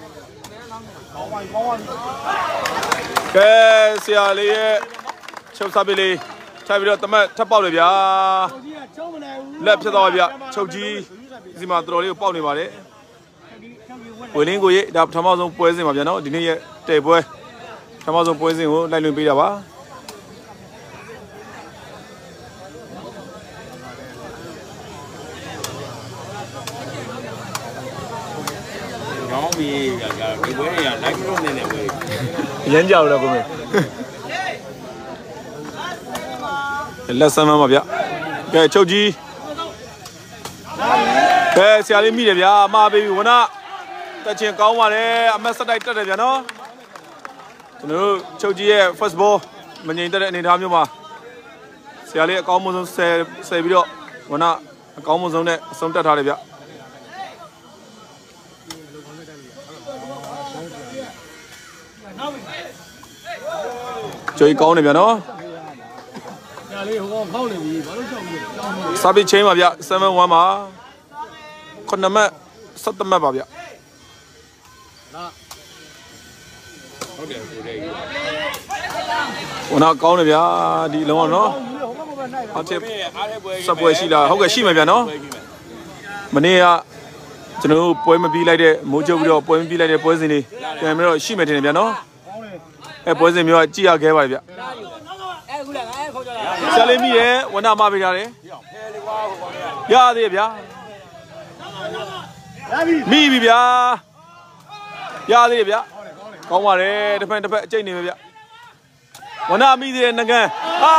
ကဲဆရာလေးရဲ့ချုပ်စားပေးလေးထိုက်ပြီးတော့တမတ်ထပ်ပေါက်လေဗျာလက်ဖြစ်သွားပါဗျာချုပ်ကြီးဒီမှာတော်တော်လေးကိုပေါက်နေပါတယ်ဝင်းလင်းကိုရဲ့ဒါပထမဆုံးပွဲစဉ်ပါဗျာနော်ဒီနေ့ရဲ့တဲပွဲပထမဆုံးပွဲစဉ်ကိုလိုက်လွင်ပေးတာပါရောင်းပြီးကဒီပွဲတွေက live မလုပ်နေနဲ့ပွဲရမ်းကြောက်တော့ကိုမေလက်ဆမ်းမှာဗျကဲချုပ်ကြီးကဲဆရာလေးမိတယ်ဗျာအမှားပေးပြီဝနတက်ချင်းကောင်းပါတယ်အမတ်စတိုက်တက်တယ်ဗျာနော်ကျွန်တော်တို့ချုပ်ကြီးရဲ့ first ball မငြိမ်သက်တဲ့အနေအထားမျိုးမှာဆရာလေးအကောင်းဆုံးဆယ်ဆယ်ပြီးတော့ဝနအကောင်းဆုံးနဲ့အဆုံးတက်ထားတယ်ဗျကျွေးကောင်းနေဗျာနော်ညာလေးဟိုကောင်ဖောက်နေပြီဘာလို့ချောက်ပြီးစာပေချင်းပါဗျseven oneပါခုနှစ်မှတ်sevenမှတ်ပါဗျဟုတ်တယ်ကိုလေးဟိုနောက်ကောင်းနေဗျာဒီလုံးအောင်နော်အထက်စပွဲရှိလားဟုတ်ကဲ့ရှိမယ်ဗျာနော်မနေ့ကကျွန်တော်ပွဲမပြီးလိုက်တဲ့မိုးချုပ်ပြီးတော့ပွဲမပြီးလိုက်တဲ့ပွဲစဉ်လေးပြန်ပြီးတော့ရှိမယ်ထင်တယ်ဗျာနော်အဲပွဲစဉ်မျိုးကကြည့်ရခဲ့ပါဗျာဆရာလေးမိရဲ့ဝဏမပေးထားတယ်ရသေးဗျာမိပြီဗျာရသေးဗျာကောင်းပါတယ်တစ်ဖက်တစ်ဖက်အကျိတ်နေပဲဗျာဝဏမိသေးတဲ့ငကန်ဟာ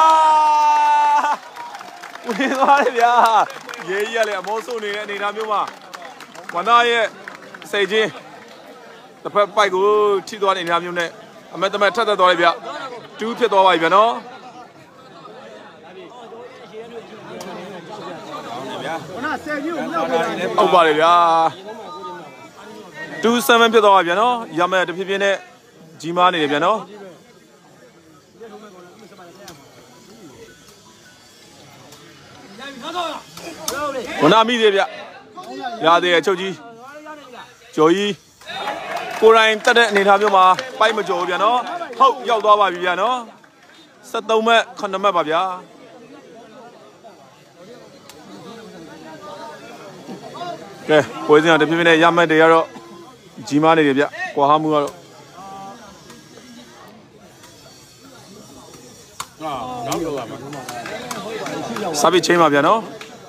ဝင်သွားတယ်ဗျာရေကြီးကလည်းအမောဆုပ်နေတဲ့အနေအထားမျိုးမှာဝဏရဲ့စိတ်ချင်းတစ်ဖက်ပိုက်ကိုထိသွားတဲ့အနေအထားမျိုးနဲ့အမက်တမက်ထက်သက်သွားလိုက်ဗျတူးဖြစ်သွားပါပြီဗျာနော်ဟုတ်ပါလေဗျာတူးဆမ်းမဖြစ်သွားပါဗျာနော်ရမယ်တဖြည်းဖြည်းနဲ့ကြီးမားနေတယ်ဗျာနော်ဝဏမိသေးဗျရသေးရဲ့ချုပ်ကြီးကျော်ကြီးကိုယ်တိုင်တက်တဲ့အနေအထားမျိုးမှာပိုက်မကျော်ဘူးဗျာနော်ဟုတ်ရောက်သွားပါပြီဗျာနော်ဆယ်သုံးမှတ်ခုနှစ်မှတ်ပါဗျာကဲပွဲစဉ်ကတဖြည်းဖြည်းနဲ့ရမှတ်တွေကတော့ကြီးမားနေတယ်ဗျကွာဟမှုကတော့ဟာနောက်တော့ပါမှာစာပေချင်းပါဗျာနော်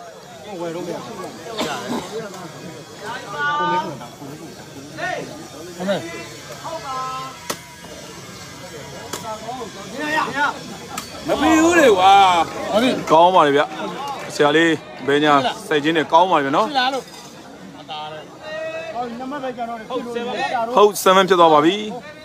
မပြီးဘူးလေကွာကောင်းပါလေဗျဆရာလေးဘယ်ညာစိတ်ချင်းနဲ့ကောင်းပါလေဗျနော်ဟုတ်ဆယ်ဖြစ်သွားပါပြီ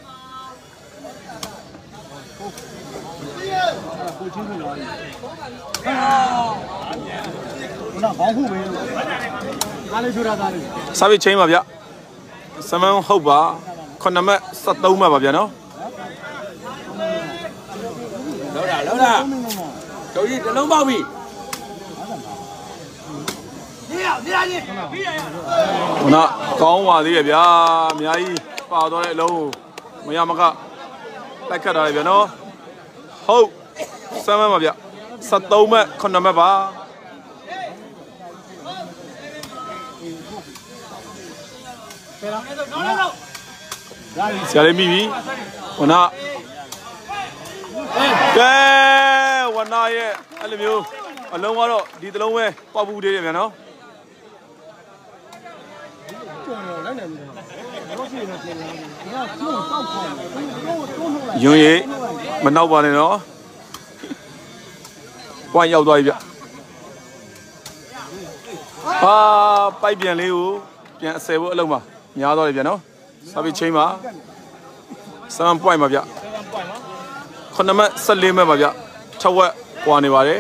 စာပေချင်းပါဗျဆယ်ဟုတ်ပါခုနှစ်မှတ်ဆယ်သုံးမှတ်ပါဗျနော်လောက်တာလောက်တာကျော်ကြီးတလုံးပေါက်ပြီခုနကောင်းပါသေးရဲ့ဗျာအများကြီးပါသွားတဲ့အလုံးမရမကလိုက်ခတ်တာလေဗျာနော်ဟုတ်ဆမ်းမပါဗျဆယ်သုံးမှတ်ခုနှစ်မှတ်ပါဆရာလေးမိပြီဝဏကဲဝဏရဲ့အဲ့လိုမျိုးအလုံးကတော့ဒီတလုံးပဲပေါက်ဘူးသေးတယ်ဗျာနော်ယွန်းရိပ်မနောက်ပါနဲ့နော်ပွိုင်းရောက်သွားပြီဗျအာပိုက်ပြန်လေးကိုပြန်အဆယ်ဖို့အလုံးပါများသွားတယ်ဗျာနော်စာပေချင်းပါစမ်းပွိုင်းပါဗျခုနှစ်မှတ်ဆယ်လေးမှတ်ပါဗျထက်ဝက်ကွာနေပါတယ်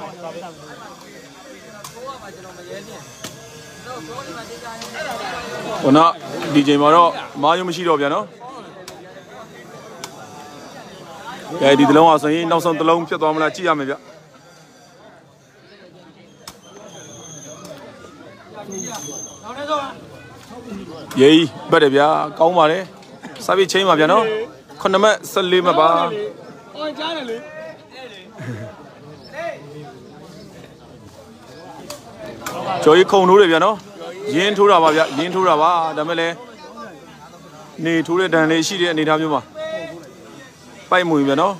ဟိုနော်ဒီချိန်မှာတော့မာယုံမရှိတော့ဗျာနော်ကဲဒီတလုံးအောင်ဆိုရင်နောက်ဆုံးတလုံးဖြစ်သွားမလားကြည့်ရမယ်ဗျယေးဘတ်တယ်ဗျာကောင်းပါတယ်စာပေချင်းပါဗျာနော်ခုနှစ်မှတ်ဆယ်လေးမှတ်ပါအော်ကြားတယ်လေကျော်ကြီးခုံထိုးတယ်ဗျာနော်ရင်းထိုးတာပါဗျရင်းထိုးတာပါဒါမဲ့လည်းနေထိုးတဲ့ဒဏ်လေးရှိတဲ့အနေအထားမျိုးမှာပိုက်မှုဗျာနော်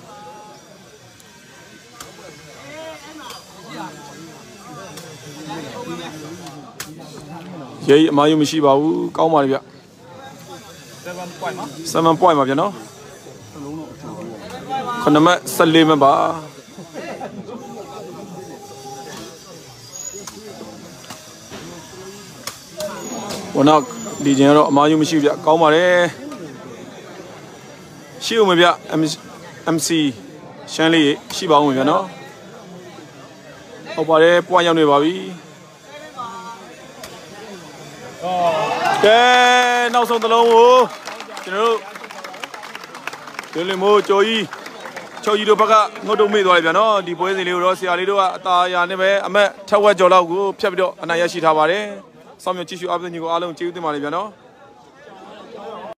ရေးအမားယူမရှိပါဘူးကောင်းပါလေဗျဆယ်ပွိုင်းပါဗျာနော်ခုနှစ်မှတ်ဆယ်လေးမှတ်ပါဝနောက်ဒီကျင်ကတော့အမားယူမရှိဗျကောင်းပါတယ်ရှိဦးမဗျ အမ်စီ ရှမ်းလေးရှိပါဦးဗျာနော်ဟုတ်ပါတယ်ပွိုင်းရောက်နေပါပြီကဲနောက်ဆုံးတစ်လုံးကိုကျွန်တော်တို့ဒီလိုမျိုးကြော်ကြီးချော်ကြီးတို့ဘက်ကငုတ်တုံမေ့သွားတယ်ဗျာနော်ဒီပွဲစဉ်လေးကိုတော့ဆရာလေးတို့ကအသာရာနဲ့ပဲအမက်ထက်ဝက်ကြော်လောက်ကိုဖြတ်ပြီးတော့အနိုင်ရရှိထားပါတယ်စောင့်မျှော်ကြည့်ရှုအားပေးတဲ့ညီကိုအားလုံးကျေးဇူးတင်ပါတယ်ဗျာနော်